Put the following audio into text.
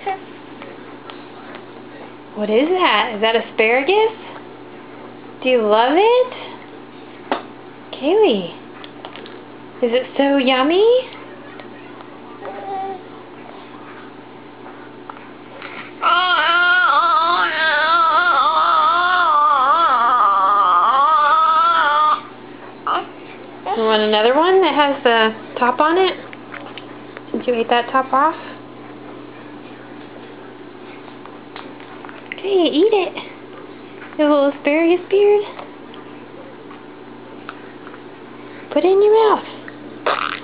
What is that? Is that asparagus? Do you love it? Kaylee, is it so yummy? You want another one that has the top on it? Since you ate that top off? Okay, eat it. Your little asparagus beard. Put it in your mouth.